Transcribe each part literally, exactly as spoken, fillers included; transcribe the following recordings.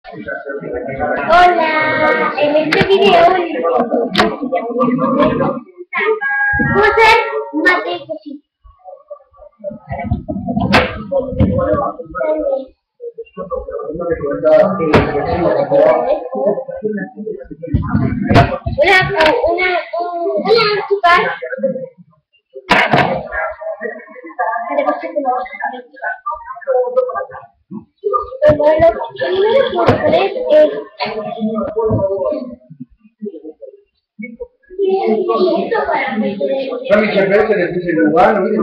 Hola, en este video voy a hacer mate y cosita. Una, una, una azúcar. Pero lo primero que hacer es Yo muchas veces le puse el lugar, ¿no?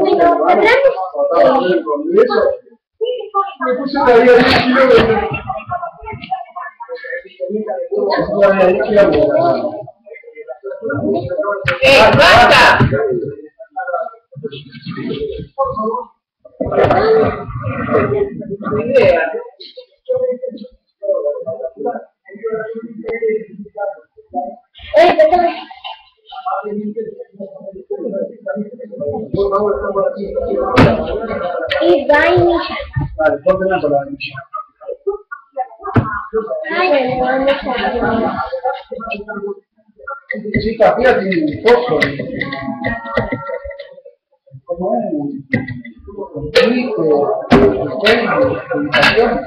Me puse todavía diez kilómetros. Todavía diez kilómetros. ¡Eh, basta! Ni idea. Oye, perdón. Y vainilla. Vale, ponte una por la vainilla. Ay, no, no, no. Chica, fíjate un poco. Como un conflicto, comunicación.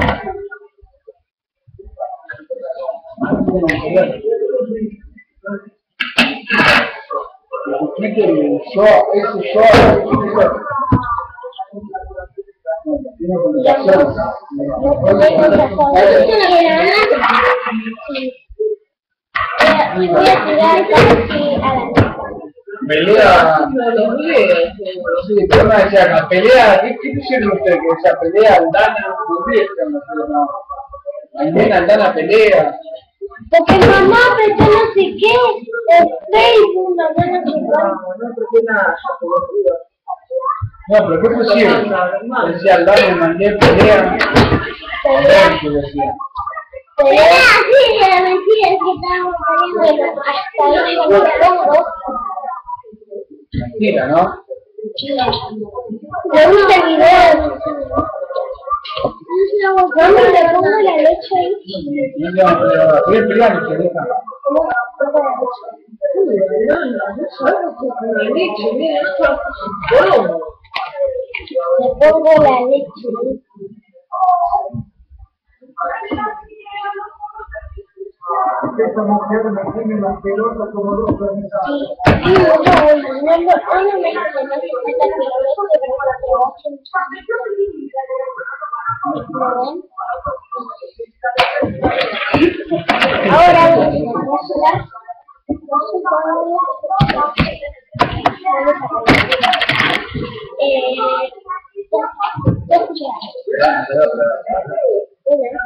Yo, eso yo, tiene comunicación. Voy a tirar aquí a la Pelea, sí, pero no decía la pelea, ¿qué, qué pusieron ustedes? Que esa pelea, Aldana, no, Aldana, Aldana pelea. porque mamá, pero yo no sé qué, es Facebook, mamá no sé No, pero ¿qué pusieron? Decía Aldana, me mandé pelea. qué. Decía. Pelea, sí, de la mentira es que estábamos poniendo hasta ahí con los hongos. Mentira, ¿no? Me gusta el video. Vamos, le pongo la leche ahí. No, no, pero estoy peleando, se deja. ¿Cómo pongo la leche? Le pongo la leche. Esta mujer me tiene la pelota como dos organizadas. Sí, no, no, no, no, no me hace falta que ahora vamos a hacer eh, dos cucharadas. Una.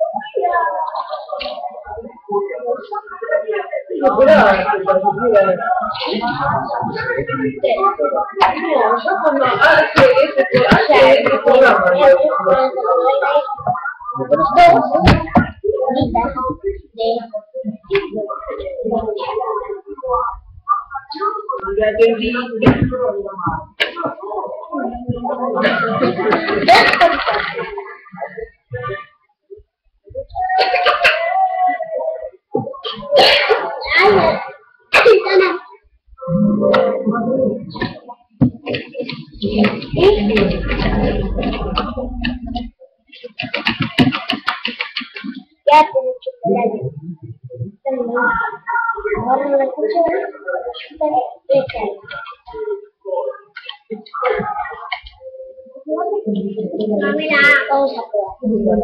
Ya tengo chocolate. Ahora la cuchara y echarla. Mira, vamos a probar.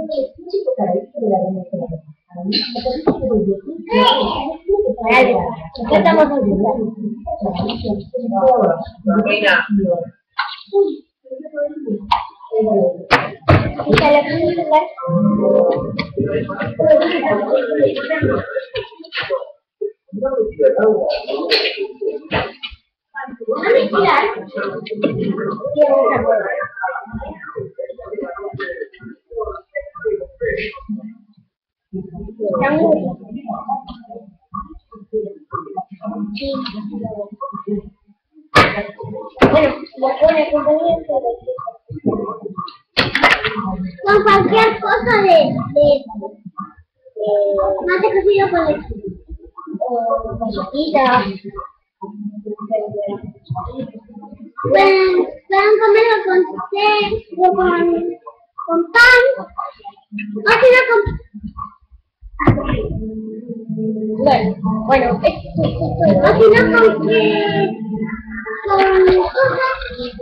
Vale, ¿qué estamos haciendo? Mira. Quítale el azúcar. Vamos a tirar. Y vamos a probar. Está muy bien. Sí. Bueno, lo pone compañero. Con cualquier cosa de de, de, de mate cocido con leche. O con sopita. Pueden, pueden comerlo con té o con, con pan. O si no con... Bueno, bueno, esto, esto, o si no con que... con cosas...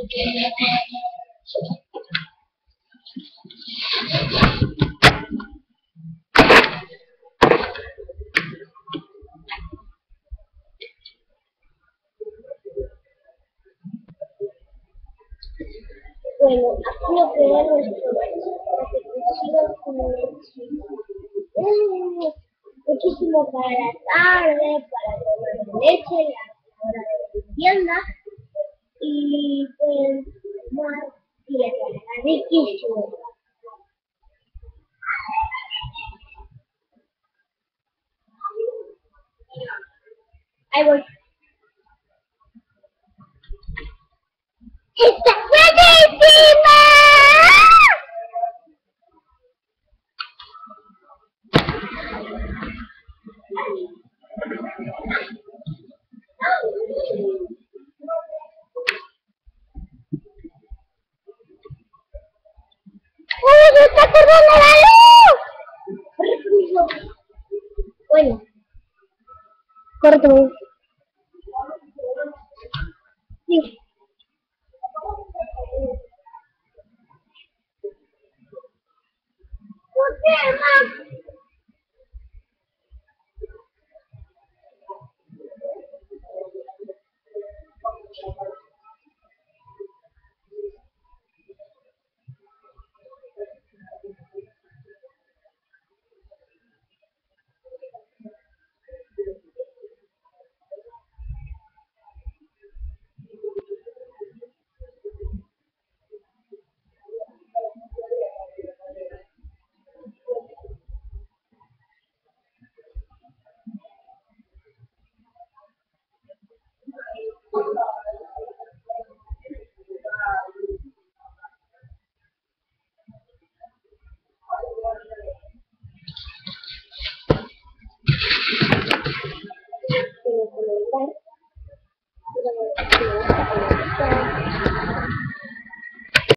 Bueno, aquí lo que es nuestro cocido con leche. Mm, muchísimo para la tarde, para tomar leche, la hora de la tienda. Y pues más tierra, riquísimo. Ahí voy. ¡Está buenísima! ¡Uy, se está cortando la luz! Bueno, corto. Sí. ¿Por qué, mamá?